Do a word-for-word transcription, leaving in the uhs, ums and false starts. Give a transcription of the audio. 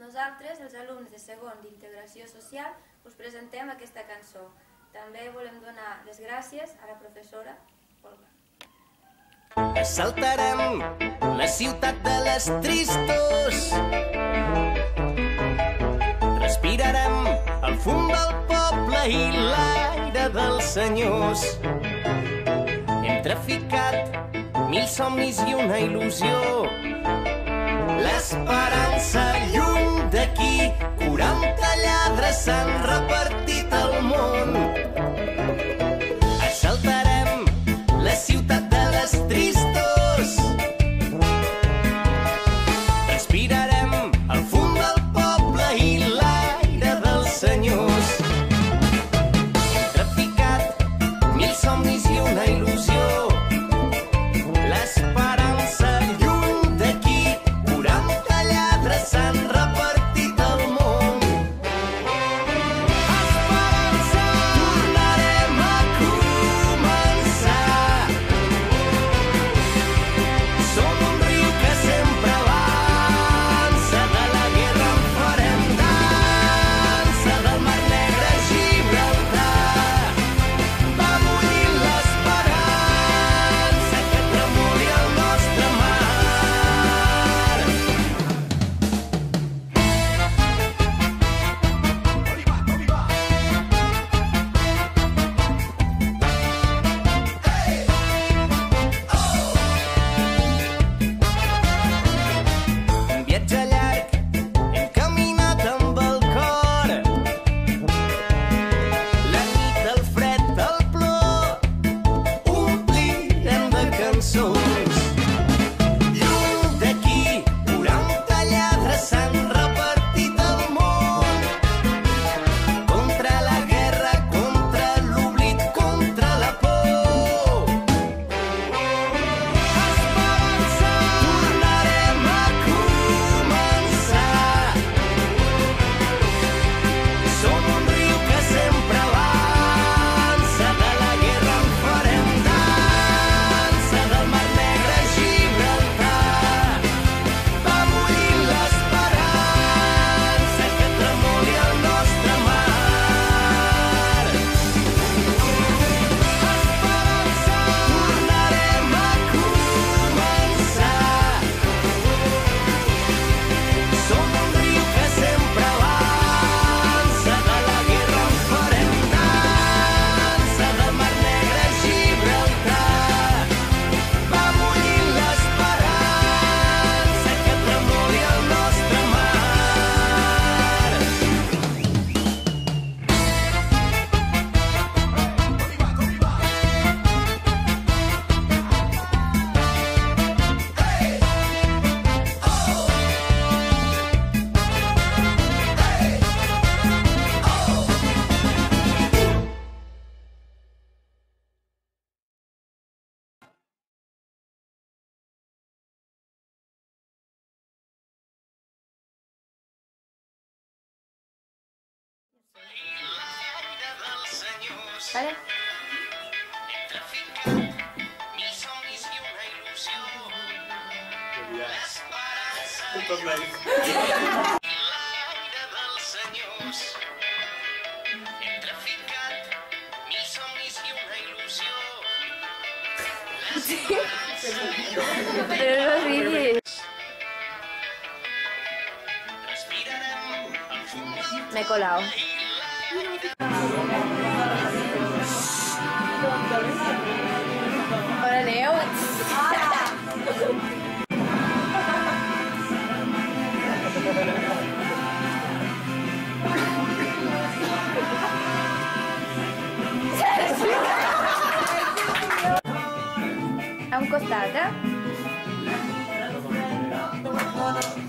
Nosaltres, els alumnes de segon d'Integració Social, us presentem aquesta cançó. També volem donar les gràcies a la professora Olga. Assaltarem la ciutat de les tristos. Respirarem el fum del poble i l'aire dels senyors. Hem traficat mil somnis i una il·lusió. L'esperança lluny d'aquí, quaranta lladres s'han repartit al món. Assaltarem la ciutat de les tristos. Respirarem el fum del poble i l'aire dels senyors. Hem traficat mil somnis i una il·lusió. L'esperança lluny d'aquí, quaranta lladres s'han repartit al món. Esperança, tornarem a començar. Som un riu que sempre avança, de la guerra en farem dansa, del mar negre a Gibraltar. Va bullint l'esperança que tremoli el nostre mar. Un viatge llarg, hem caminat amb el cor. La nit, el fred, el plor, omplirem de cançons. Lluny d'aquí, quaranta lladres s'han repartit al món. Contra la guerra, contra l'oblit, contra la por. Esperança, tornarem a començar. Som un riu que sempre avança, de la guerra en farem dansa, del mar negre a Gibraltar. Va bullint l'esperança que tremoli el nostre mar. Esperança, tornarem a començar. Som un riu que sempre avança, de la guerra en farem dansa, del mar negre a Gibraltar. Va bullint l'esperança que tremoli el nostre mar. Vale? Hem traficat mil somnis i una il·lusió. L'esperança i l'aire dels senyors. Hem traficat mil somnis i una il·lusió. Però no riguis. Respirarem el fum del M'he colau. On aneu? A un costat, eh?